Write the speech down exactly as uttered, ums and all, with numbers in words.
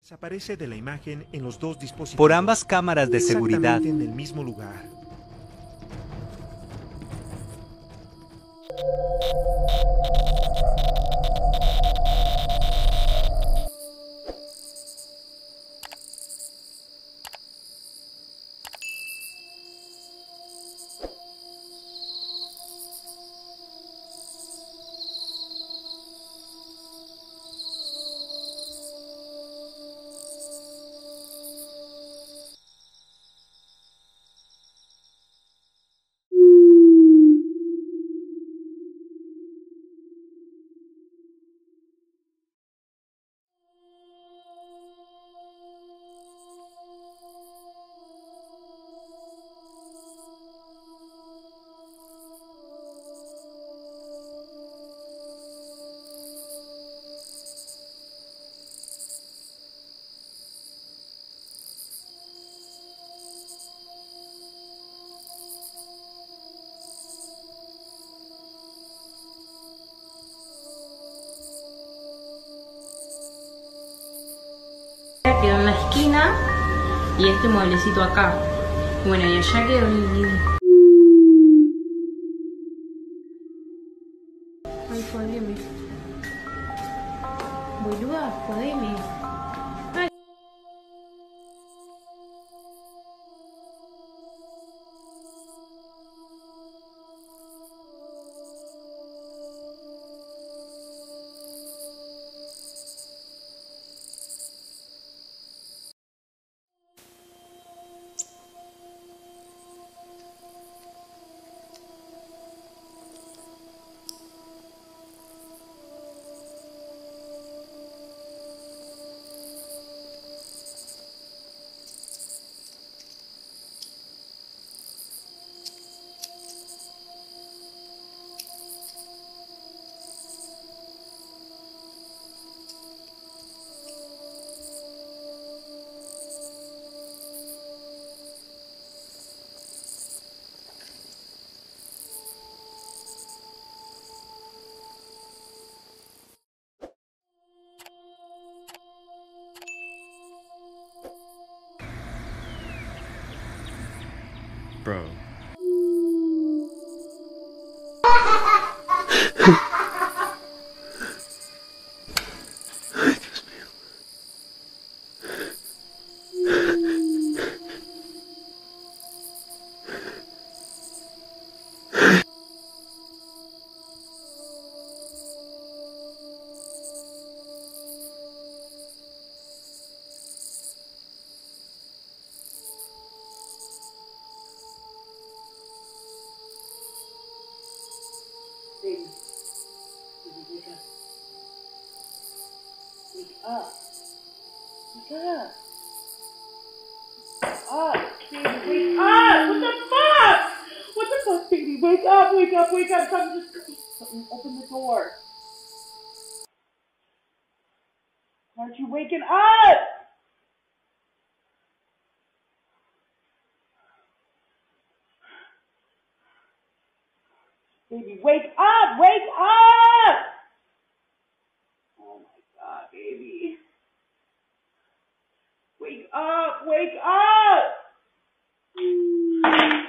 Desaparece de la imagen en los dos dispositivos. Por ambas cámaras de seguridad. Exactamente en el mismo lugar. Quedó en la esquina y este mueblecito acá. Bueno, y allá quedó el living. Ay, jodeme. Boluda, jodeme. Ay. Bro. Baby, baby, wake up. Wake up. Wake up. Up, baby, wake up! What the fuck? What the fuck, baby? Wake up, wake up, wake up. Something just something, open the door. Why aren't you waking up? Baby, wake up! Wake up! Oh my god, baby. Wake up! Wake up!